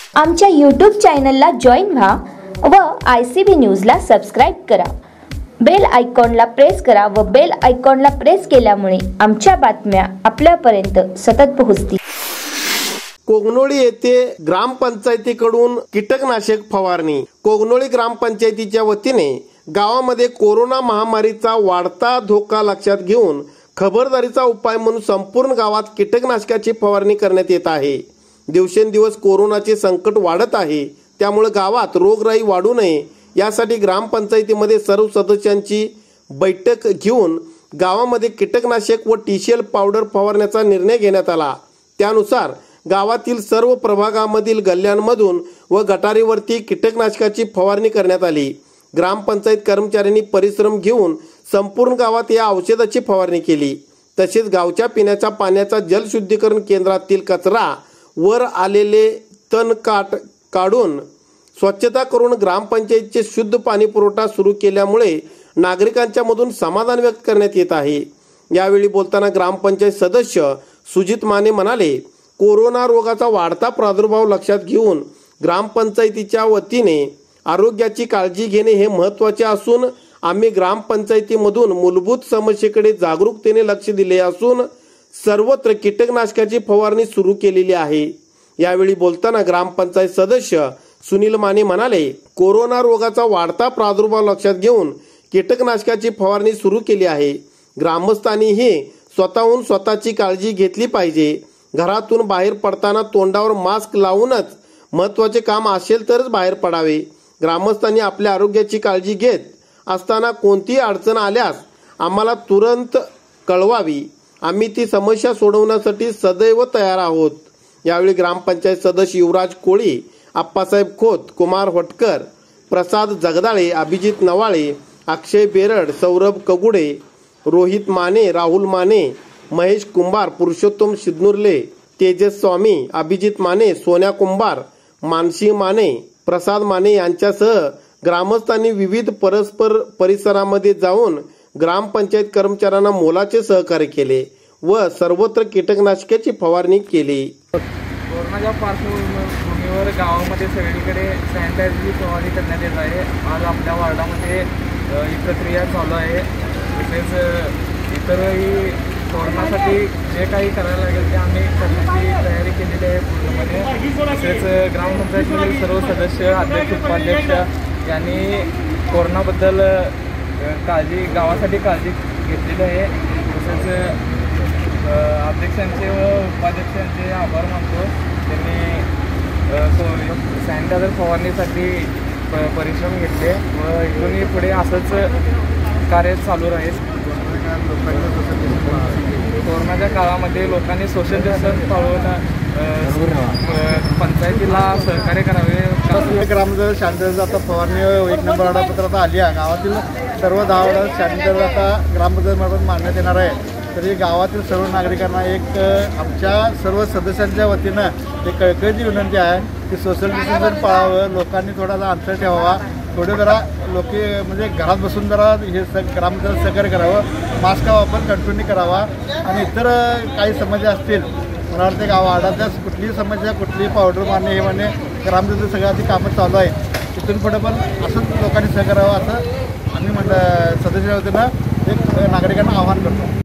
आमच्या यूट्यूब चॅनलला जॉईन व्हा व ICB न्यूजला सबस्क्राईब करा। बेल आयकॉनला प्रेस करा व बेल आयकॉनला प्रेस केल्यामुळे आमच्या बातम्या आपल्यापर्यंत सतत पोहोचतील। कोगनोळी येथे ग्रामपंचायतीकडून कीटकनाशक फवारणी। कोगनोळी ग्रामपंचायतीच्या वतीने गावामध्ये कोरोना महामारीचा वाढता धोका लक्षात घेऊन खबरदारीचा उपाय म्हणून संपूर्ण गावात कीटकनाशकाची फवारणी करण्यात येत आहे। दिवसेंदिवस कोरोनाचे संकट वाढत आहे, त्यामुळे गावात रोगराई वाढू नये यासाठी ग्रामपंचायतीमध्ये सर्व सदस्यांची बैठक घेऊन गावामध्ये कीटकनाशक व टीसीएल पावडर फवारण्याचा निर्णय घेण्यात आला। त्यानुसार गावातील सर्व प्रभागामधील गल्ल्यांमधून व गटारीवरती कीटकनाशकाची फवारणी करण्यात आली। ग्रामपंचायत कर्मचाऱ्यांनी परिश्रम घेऊन संपूर्ण गावात या औषधाची फवारणी केली। तसेच गावच्या पिण्याच्या पाण्याचा जलशुद्धीकरण केंद्रातील कचरा वर आलेले तण काढून स्वच्छता करून ग्रामपंचायतीचे शुद्ध पाणी पुरवठा सुरू केल्यामुळे नागरिकांच्या मधून समाधान व्यक्त करण्यात येत आहे। यावेळी बोलताना ग्रामपंचायत सदस्य सुजित माने म्हणाले, कोरोना रोगाचा वाढता प्रादुर्भाव लक्षात घेऊन ग्रामपंचायतीच्या वतीने आरोग्याची काळजी घेणे हे महत्त्वाचे असून आम्ही ग्रामपंचायतीमधून मूलभूत समस्येकडे जागरूकतेने लक्ष दिले असून सर्वत्र कीटकनाशकाची फवारणी सुरू केलेली आहे। यावेळी बोलताना ग्रामपंचायत सदस्य सुनील माने म्हणाले, कोरोना रोगाचा वाढता प्रादुर्भाव लक्षात घेऊन कीटकनाशकाची फवारणी सुरू केली आहे। ग्रामस्थांनीही स्वतःहून स्वतःची काळजी घेतली पाहिजे। घरातून बाहेर पडताना तोंडावर मास्क लावूनच महत्त्वाचे काम असेल तरच बाहेर पडावे। ग्रामस्थांनी आपल्या आरोग्याची काळजी घेत असताना कोणतीही अडचण आल्यास आम्हाला तुरंत कळवावी। आम्ही ती समस्या सोडवण्यासाठी सदैव तयार आहोत। यावेळी ग्रामपंचायत सदस्य युवराज कोळी, आप्पासाहेब खोत, कुमार होटकर, प्रसाद जगदाळे, अभिजित नवाळे, अक्षय बेरड, सौरभ कगुडे, रोहित माने, राहुल माने, महेश कुंभार, पुरुषोत्तम शिदनुर्ले, तेजस स्वामी, अभिजित माने, सोन्या कुंभार, मानसी माने, प्रसाद माने यांच्यासह ग्रामस्थांनी विविध परस्पर परिसरामध्ये जाऊन ग्रामपंचायत कर्मचाऱ्यांना मोलाचे सहकार्य केले व सर्वत्र कीटकनाशकाची फवारणी केली। कोरोनाच्या पार्श्वभूमीवर गावामध्ये सगळीकडे सॅनिटायझरची फवारणी करण्यात येत आहे। आज आपल्या वार्डामध्ये ही प्रक्रिया चालू आहे। तसेच इतरही कोरोनासाठी जे काही करायला लागेल ते आम्ही करण्याची तयारी केलेली आहे पूर्णपणे। तसेच ग्रामपंचायतीमधील सर्व सदस्य, अध्यक्ष, उपाध्यक्ष यांनी कोरोनाबद्दल गावासाठी काळजी घेतलेली आहे। तसेच अध्यक्षांचे व उपाध्यक्षांचे आभार मानतो। त्यांनी सॅनिटायझर फवारणीसाठी परिश्रम घेतले व इथूनही पुढे असंच कार्य चालू राहील। कोरोनाच्या काळामध्ये लोकांनी सोशल डिस्टन्स पाळून पंचायतीला सहकार्य करावे। ग्रामपंचायत सॅनिटायझर आता फवारणी 1 नंबर आढापत्र आता आली आहे। गावातील सर्व 10 वार्डात सॅनिटायझर आता ग्रामपंचायतीमार्फत मांडण्यात येणार आहे। तरी गावातील सर्व नागरिकांना एक आमच्या सर्व सदस्यांच्या वतीनं एक कळकळीची विनंती आहे की सोशल डिस्टन्स पाळावं, लोकांनी थोडासा अंतर ठेवावा, थोडे जरा म्हणजे घरात बसून जरा हे ग्रामपंचायत सहकार्य करावं, मास्कचा वापर कंटिन्यू करावा आणि इतर काही समस्या असतील मला वाटते वार्डातल्या कुठलीही समस्या, कुठलीही पावडर मारणे हे म्हणणे ग्रामपंचायत सगळ्या आधी कामं चालू आहे। तिथून पुढे पण असंच लोकांनी सहकार्य करावं असं आम्ही सदस्याच्या वतीनं एक नागरिकांना आवाहन करतो।